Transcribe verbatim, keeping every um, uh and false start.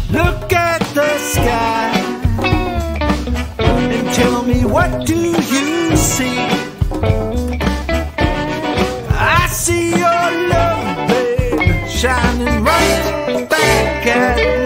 Look at the sky and tell me, what do you see? I see your love, babe, shining right back at me.